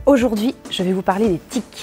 Aujourd'hui, je vais vous parler des tiques.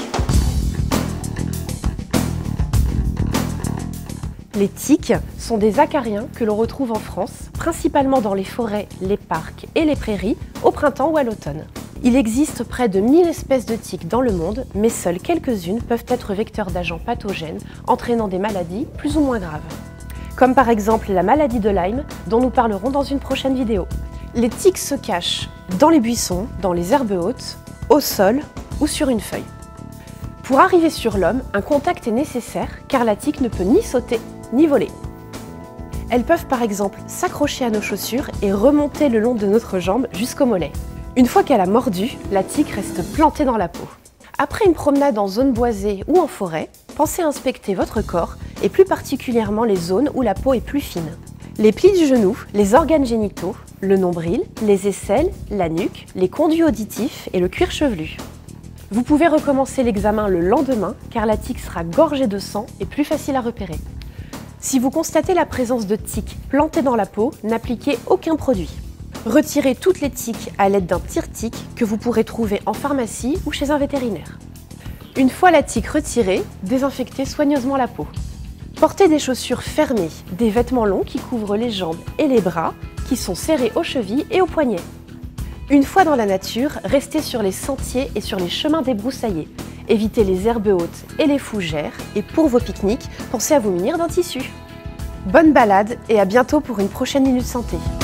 Les tiques sont des acariens que l'on retrouve en France, principalement dans les forêts, les parcs et les prairies, au printemps ou à l'automne. Il existe près de 1000 espèces de tiques dans le monde, mais seules quelques-unes peuvent être vecteurs d'agents pathogènes, entraînant des maladies plus ou moins graves. Comme par exemple la maladie de Lyme, dont nous parlerons dans une prochaine vidéo. Les tiques se cachent dans les buissons, dans les herbes hautes, au sol ou sur une feuille. Pour arriver sur l'homme, un contact est nécessaire car la tique ne peut ni sauter ni voler. Elles peuvent par exemple s'accrocher à nos chaussures et remonter le long de notre jambe jusqu'au mollet. Une fois qu'elle a mordu, la tique reste plantée dans la peau. Après une promenade en zone boisée ou en forêt, pensez à inspecter votre corps et plus particulièrement les zones où la peau est plus fine. Les plis du genou, les organes génitaux, le nombril, les aisselles, la nuque, les conduits auditifs et le cuir chevelu. Vous pouvez recommencer l'examen le lendemain car la tique sera gorgée de sang et plus facile à repérer. Si vous constatez la présence de tiques plantées dans la peau, n'appliquez aucun produit. Retirez toutes les tiques à l'aide d'un tire-tique que vous pourrez trouver en pharmacie ou chez un vétérinaire. Une fois la tique retirée, désinfectez soigneusement la peau. Portez des chaussures fermées, des vêtements longs qui couvrent les jambes et les bras, qui sont serrés aux chevilles et aux poignets. Une fois dans la nature, restez sur les sentiers et sur les chemins débroussaillés. Évitez les herbes hautes et les fougères, et pour vos pique-niques, pensez à vous munir d'un tissu. Bonne balade et à bientôt pour une prochaine Minute Santé.